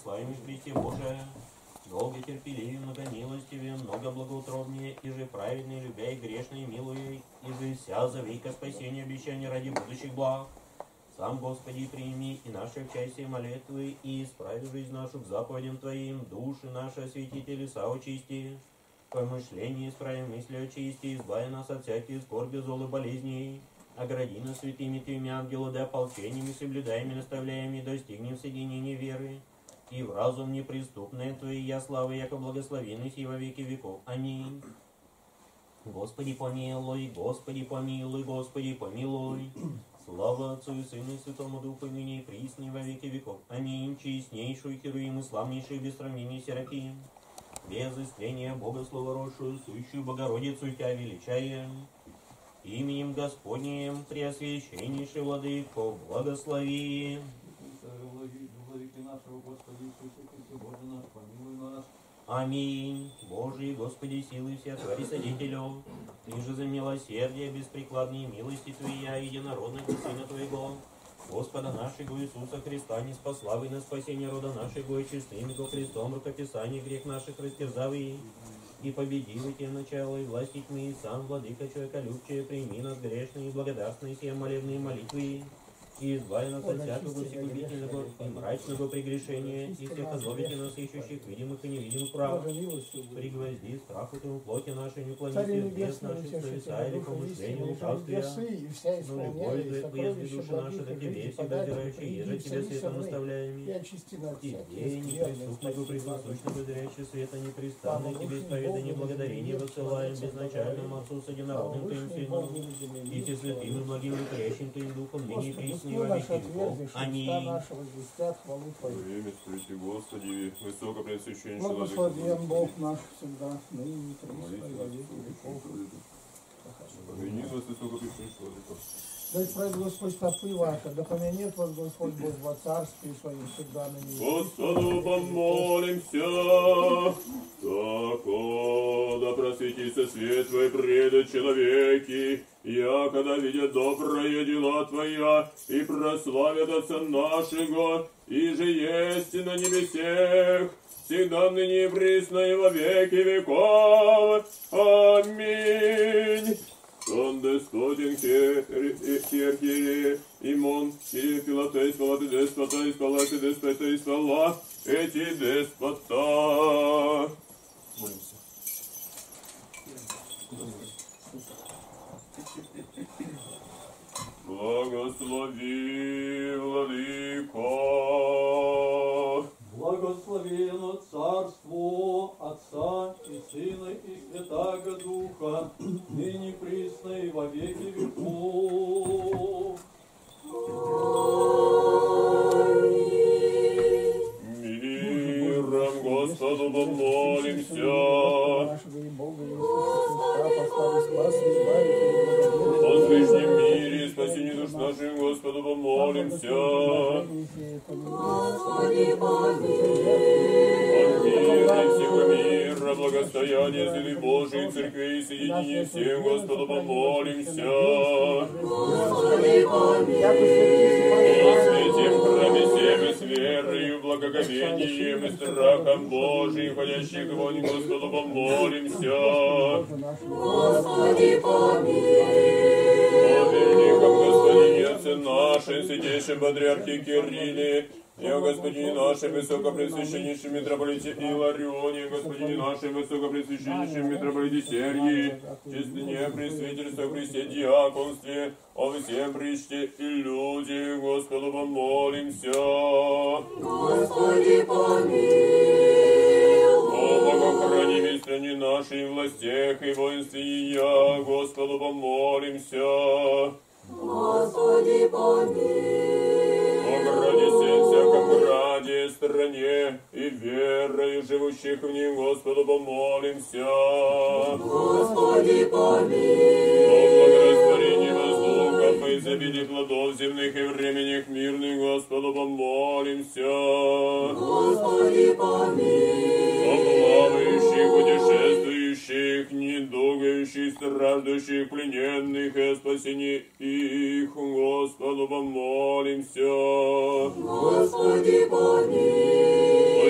славим Христе Боже, долго терпеливее, многомилостивее, много благоутробнее, и же праведный, любя и грешный, милуя, и же вся за века спасения обещания ради будущих благ. Сам, Господи, прими и наше участие молитвы, и исправи жизнь нашу к заповедям Твоим, души наши освети, телеса очисти, помышления исправи, мысли очисти, избави нас от всяких скорби, зол и болезней, огради нас святыми Твоими ангелы, да ополчениями, соблюдаем и наставляем, и достигнем соединения веры, и в разум неприступное Твоя слава, яко благословенный сей во веки веков. Аминь. Господи помилуй, Господи помилуй, Господи помилуй. Слава Отцу и Сыну и Святому Духу, и ныне и присно и во веки веков. Аминь. Честнейшую Херувим и славнейшую без сравнения Серафим, без истления Бога словородшую, сущую Богородицу Тебя величаем. Именем Господним преосвященнейший Владыко благослови. Владыки нашего Господи Иисусе Христе, Боже наш, помилуй нас. Аминь. Божий, Господи, силы все, Твори Содителю, Ты же за милосердие, беспрекладные милости Твоя, единородного Сына Твоего, Господа нашего Иисуса Христа, не спасла на спасение рода нашего, и честным Его Христом рукописание грех наших растерзавый, и победил Те начало и власти тьмы, и сам, Владыка человеколюбче, прими нас грешные и благодарственные сие молебные молитвы, и избави нас от всякого всегубительного и мрачного прегрешения, и всех озлобите нас, ищущих видимых и невидимых прав. Пригвозди страху Твоему плоти нашей, не уклоните от бес наших, совеса или помышления лукавствия, но любовь прежде души наши, да Тебе всегда взирающие, еже Тебя светом наставляем. Тебе, неприступного, присутствующего, зрящего света, непрестанно Тебе исповедание благодарения высылаем безначальному Отцу с единородным Твоим Сыном, и Те святым и благим укрящим Твоим Духом, ныне и присно и во веки веков. Аминь. Время стойте, Господи, высоко пресвященнейший Владыка. Благословен Бог наш всегда, ныне и присно и во веки веков. Помяни вас, высоко пресвященнейший Владыка. Да исправит Господь стопы ваши, да помянет вас Господь Бог во царстве Своем всегда на ней. Господу помолимся, тако да просветится свет Твой пред человеки, якогда видят добрые дела Твоя, и прославят Отца нашего, и же есть на небесех, всегда ныне и присно и во веки веков. Аминь. Он Господень Херхире, Имон, Кире, Филатей, Спалаты, Деспота, Испалати, Деспета, Испала, эти Деспота. Молимся. Благослови, Владыко. Благословено Царство Отца и Сына и Святаго Духа, ныне присно и во веки веков. Миром Господу помолимся. О Священном мире и спасении душ наших Господу помолимся. Господи, помилуй. От мира всего мира, благостояния земли Божией, церкви и соединения всем Господу помолимся. Господи, помилуй. О святем храме всем и с верою, благоговением и страхом Божиим, ходящих вонь Господу помолимся. Господи, помилуй. О великом Господине Отце нашем, святейшем Патриархе Кирилле, и о Господине нашем высокопресвященнейшем митрополите Иларионе, Господине нашем высокопресвященнейшем митрополите Сергии, честне пресвитерство Христе диаконстве, о всем причте и люди, Господу помолимся. Господи, помилуй. О богохранимой стране нашей, властях и воинстве Ия, Господу помолимся. Господи, помилуй. О граде всем, всяком граде, стране и верою живущих в ней, Господу помолимся. Господи, помилуй. О благорастворении воздухов и изобилии плодов земных и временных мирных, Господу помолимся. Господи, помилуй. О плавающих, путешествующих, недугающих, страждущих, плененных и о спасении их, Господу помолимся. Господи, помилуй. О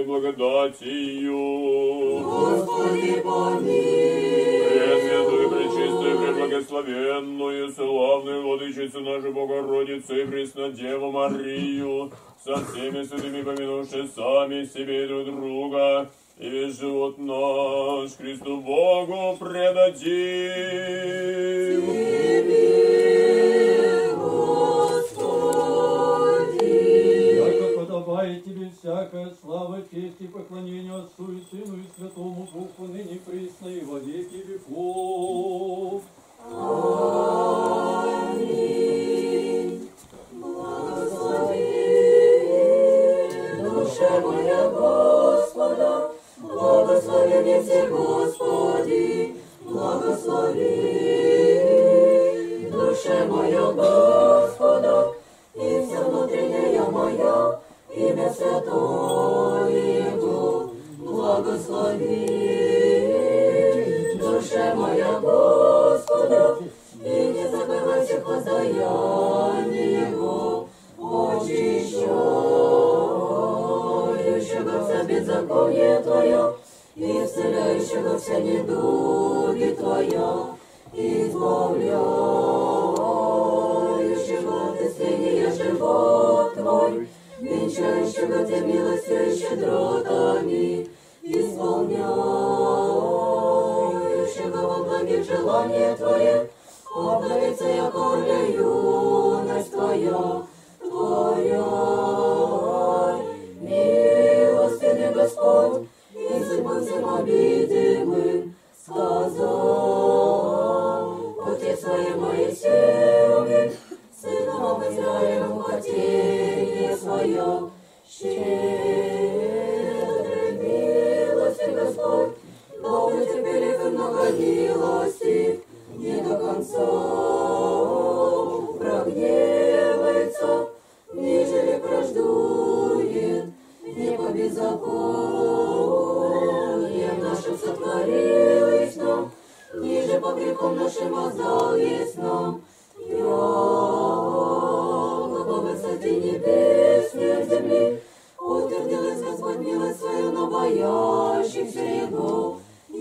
Твоей благодатью. Господи, помилуй. Пресвятую, пречистую, преблагословенную, славную Владычицу нашу Богородицу и Преснодеву Марию, со всеми святыми помянувши сами себе и друг друга, и весь живот наш Христу Богу предадим. Тебе, Господи. Яко подобает тебе всякая слава, честь и поклонение Отцу и Сыну и Святому Духу, ныне присно и во веки веков. Аминь. Благослови душа моя Господа, благословеннице Господи, благослови душа моя Господа, и вся внутренняя моя, имя святое Его, благослови душа моя Господа, и не забывай всех воздаяний Его, очищающего вся беззаконие Твое, и исцеляющего все недуги Твоя, избавляющего от истления живот Твой, венчающего Тебя милостью и щедротами, исполняющего во благих желания Твоих, обновится яко юность Твоя, милостивый Господь, и судьбы всем обидимым сказал, пути свои Моисееве, сыном Израилем хотение свое, щедрый милости Господь, долготерпелив и много милости, не до конца прогневается, нежели враждует, не по беззакониям нашим сотворилось нам, ниже по грехам нашим оздалось нам. Яко по высоте небес нет земли, утвердилась Господь милость свою на боящихся Его.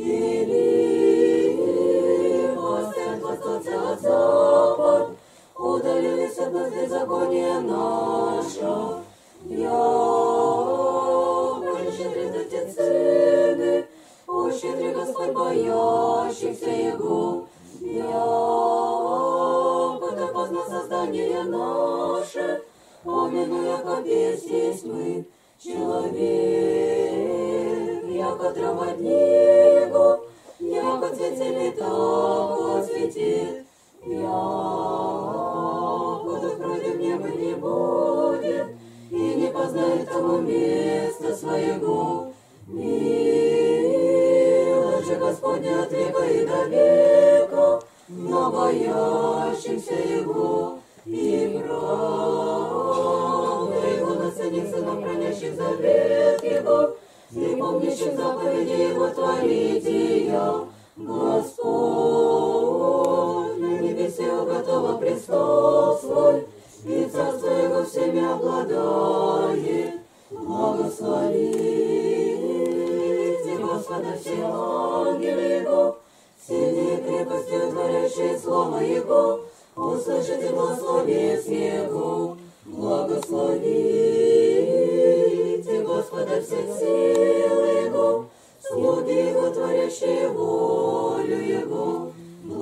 От запад, удалились от нас беззакония наша. Яко щедры те цены, ущедри Господь боящихся Его. Яко да поздно создание наше, помяну, яко весь есть мы, человек, яко трава дни Его, яко цвете лета цветет. Яко да пройдет небо не будет, и не познает тому места своего. Милость же Господня от века и до века, на боящихся Его, и правда Его наследница на хранящих завет Его, и помнящих заповеди Его творития. Господь на небесе уготова престол свой, и царство Его всеми обладает. Благословите Господа все ангелы Его, сильные крепостью творящие слово Его, услышите благословец Его. Благословите Господа все силы Его, слуги Его, творящие волю Его.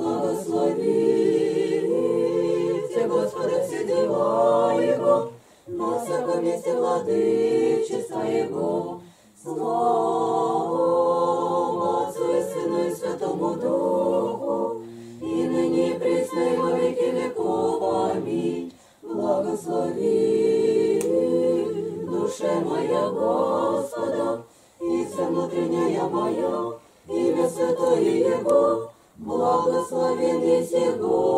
Благословите Господа все дела Его, на всяком месте владычества Его. Слава Отцу и Сыну и Святому Духу, и ныне и присно и во веки веков. Аминь. Благослови душе моя Господа, и вся внутренняя моя, имя святое Его, благословен еси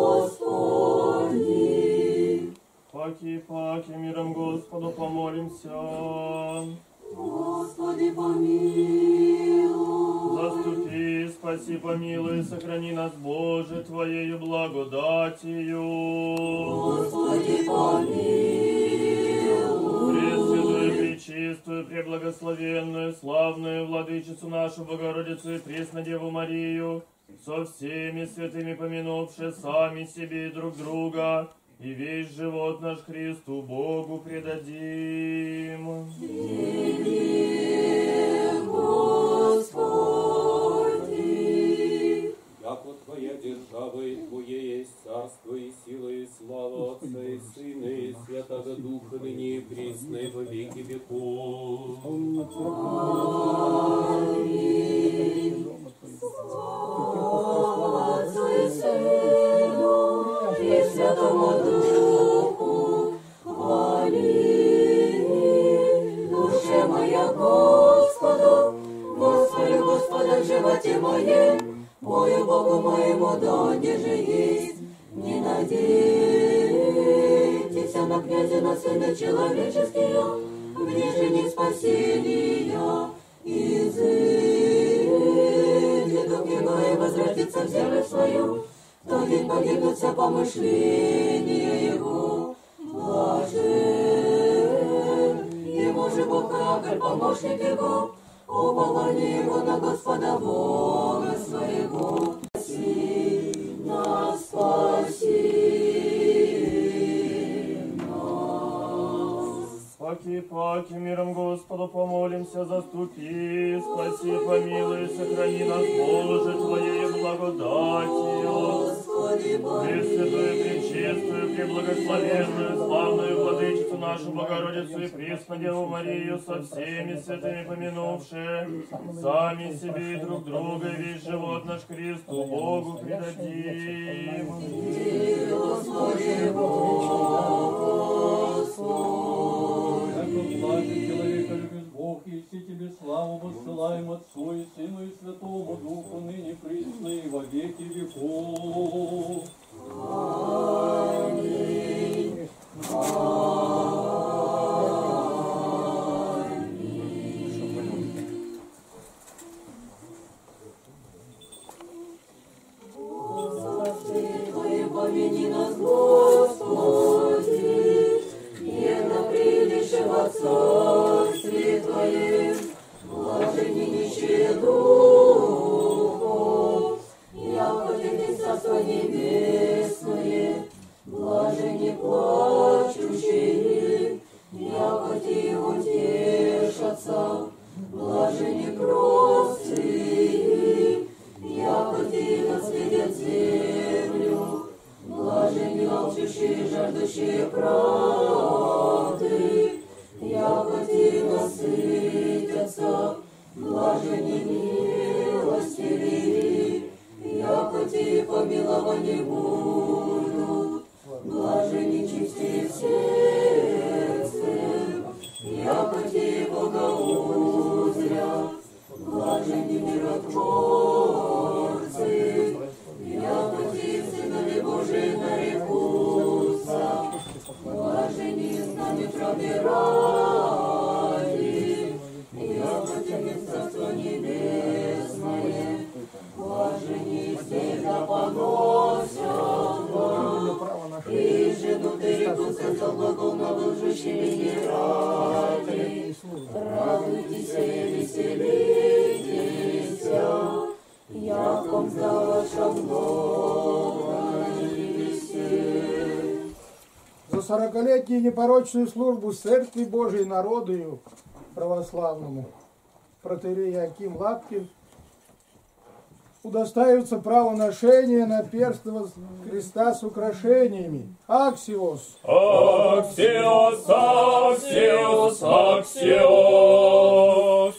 Господи. Паки, миром Господу помолимся. Господи, помилуй. Заступи, спаси, помилуй, сохрани нас, Боже, Твоею благодатью. Господи, помилуй. Пресвятую, пречистую, пречистую, преблагословенную, славную владычицу нашу Богородицу и Преснодеву Марию, со всеми святыми помянувши сами себе и друг друга, и весь живот наш Христу Богу предадим. Яко Твоя держава и Твое есть царство и сила и слава Отца и Сына и Святого Духа, ныне и присно и во веки веков. Отцу и Сыну и Святому Духу, хвали, душе моя Господу, Господи, Господа в животе моем, Бою Богу моему, донде же есть. Не надейтесь на князя, на сына человеческого, где же не спасения, изыдет дух его и возвратится в землю свою, то день погибнут все помышления его. Блажен ему же Бог Агар, помощник его, упование его на Господа Бога своего. Спаси нас, спаси нас. Паки, миром Господу помолимся, заступи, спаси, помилуй, сохрани нас, Боже, Твоей благодатью. Пресвятую, пречистую, преблагословенную, славную владычицу нашу Богородицу и Преснодеву Марию со всеми святыми помянувши, сами себе и друг друга, и весь живот наш Христу Богу предадим. Яко плачет человека любит Бог, и все тебе славу воссылаем Отцу и Сыну и Святому Духу, ныне присно и во веки веков. Аминь. Господи, Твои помяни нас, Господи, едно прилише во Царстве Твоем, блажени нищие духом, яко Ты Царство Небесное, блажени плачущие, яко Ты утешатся, блажени простые, яко Ты наследят землю, блажени алчущие, жаждущие правды, яко Ты насытятся, блажени милостивые, яко Ты помилование будут, блажени чистые сердцем, яко Ты Бога узрят, блажени миротворцы, яко Ты сынове Божии нарекутся, блажени с нами пробирали, яко Ты Царство Небесное, блажени всегда поносят вам, и женут и рекутся за глагол новожущими не ради. Радуйтесь и веселитесь, яком за вашем благовестие. За 40-летнюю непорочную службу Церкви Божией народу православному протоиерей Иоаким Лапкин удостаивается право ношения наперстного креста с украшениями. Аксиос! Аксиос, Аксиос, Аксиос!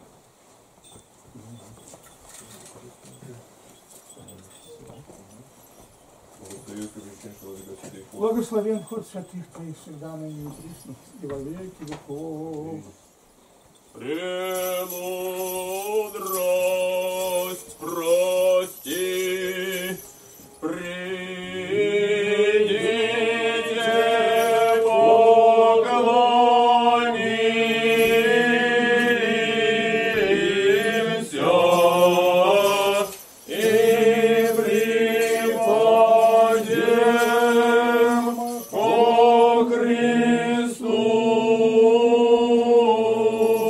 Благословен ход святых Твоих всегда ныне и присно, и во веки веков. Премудрость прости, придите, поклонимся и припадем ко Христу.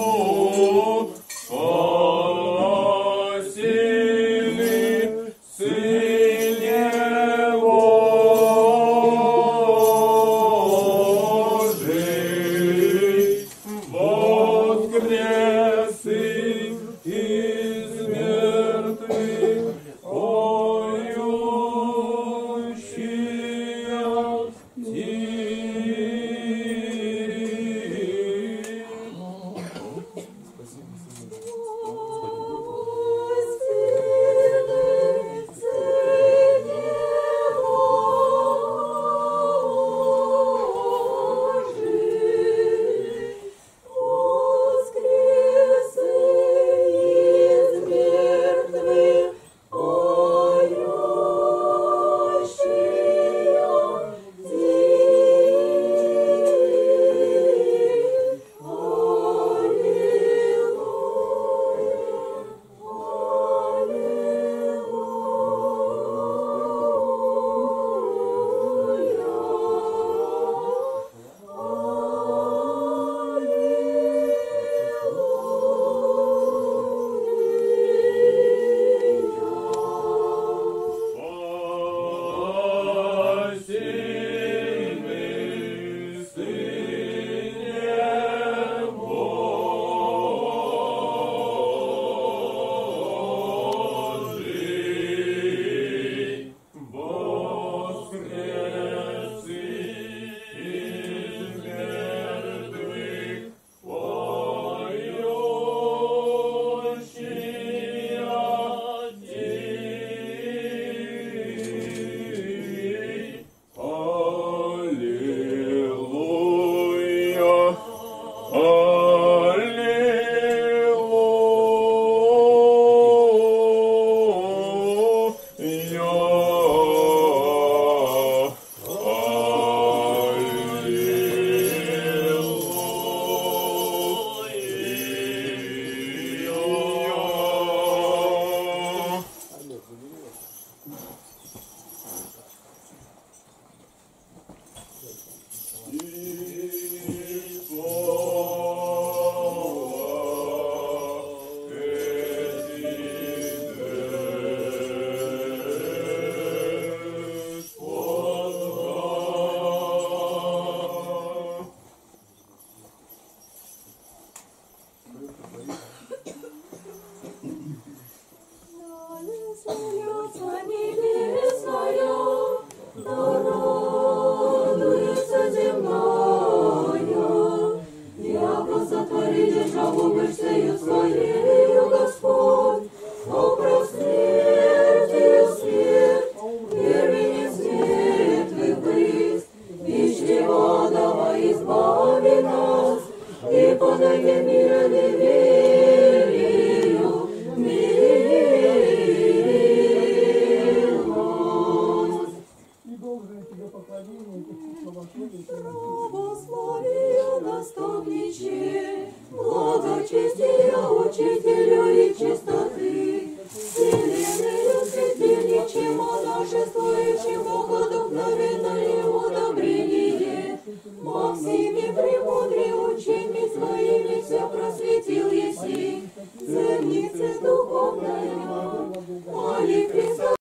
славу мышцею своею, Господь, опросветил свет, первый светлый близ, из чего давай избави нас, и подай мира неверию, милость. И должен тебе поклонение, и славословие, Благослови, наставниче, благочестия, учителю и чистоты, вселенную светильниче, монашествующим богодухновенное удобрение, Максиме премудрее ученьми своими все просветил еси, цернице духовная, моли Христа.